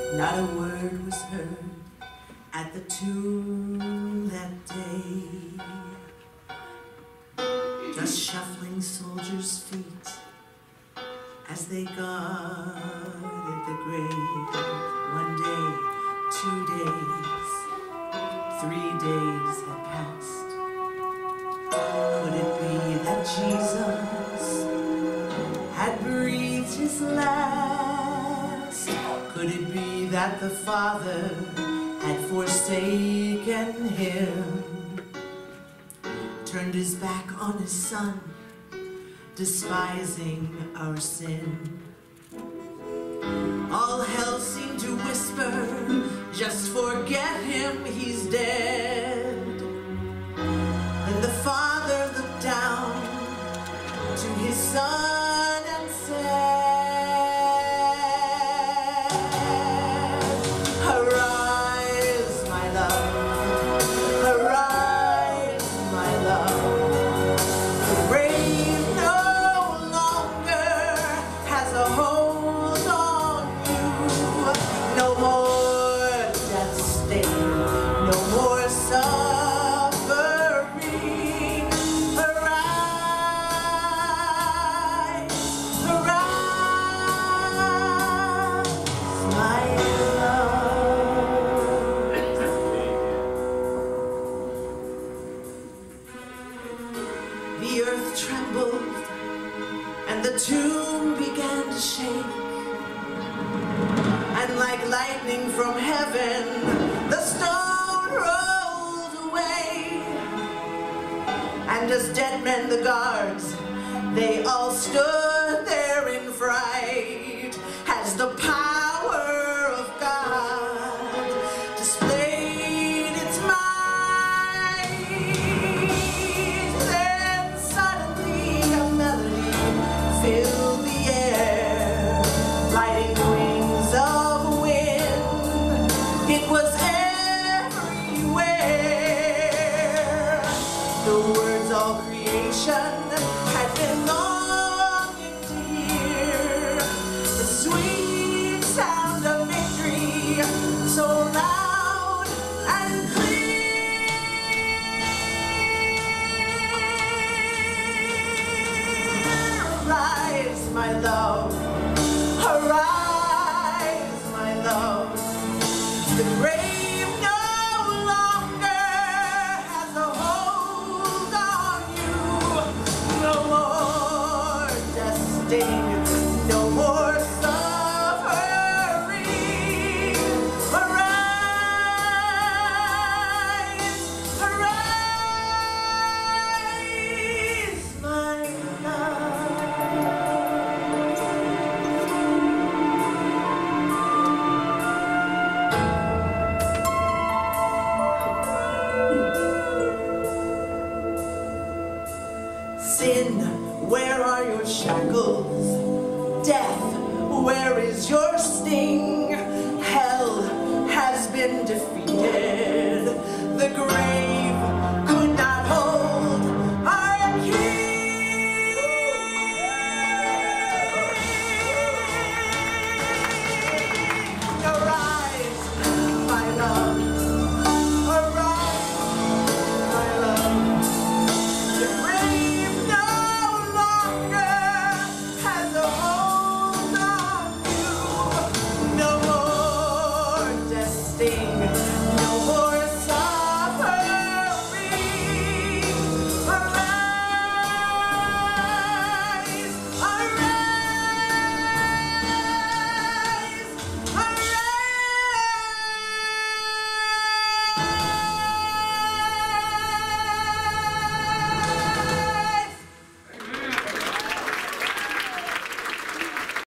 Not a word was heard at the tomb that day. Just shuffling soldiers' feet as they guarded the grave. 1 day, 2 days, 3 days had passed. Could it be that Jesus had breathed his last? Could it be that the Father had forsaken him, turned his back on his Son, despising our sin? All hell seemed to whisper, just forget him, he's dead. Then the Father looked down to his Son and said, arise, my love, arise, my love. The grave no longer has a hold on you. No more death stain, no more suffering. Arise, arise, my love. The earth trembled and the tomb began to shake, and like lightning from heaven, the stone rolled away. And as dead men, the guards, they all stood there in fright, as the power of God displayed its might. Then suddenly a melody filled the air, lighting wings of wind. It was everywhere. The words all creation had been longing to hear, the sweet sound of victory, so loud and clear. Arise, my love, arise, my love. The grave no longer has a hold on you. No more death sting, no more suffering. Arise, arise, my love. Sin, where are your shackles? Death, where is your sting?